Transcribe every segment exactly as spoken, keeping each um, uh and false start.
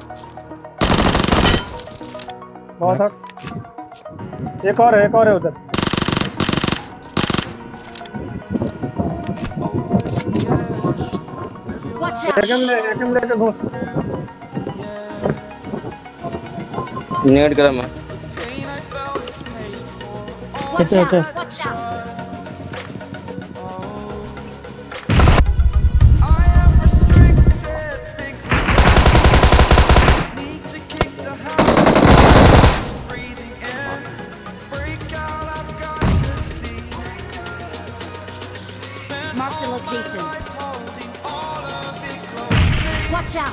बहुत है। एक और है, एक और है उधर। एकम ले, एकम लेके घुस। नेट करा मैं। अच्छा अच्छा। Marked a location. Watch out.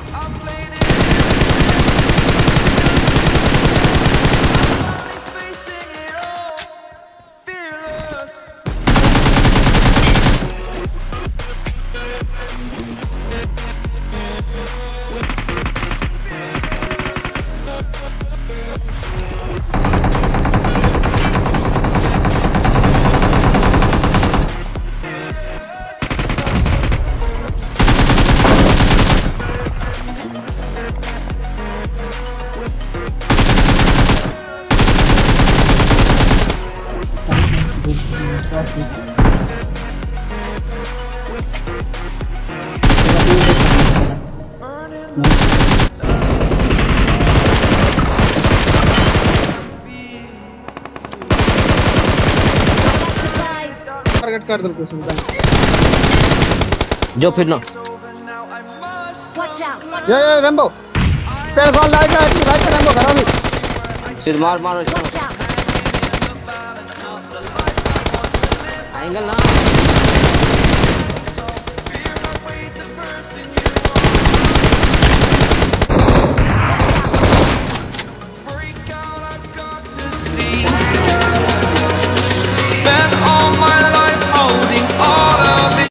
Target कर दो कुछ निकाल। जो फिर ना। ये ये रेम्बो। पेड़ बॉल लाइट है, राइट पे रेम्बो घर अभी। फिर मार मार इसको। एंगल ना।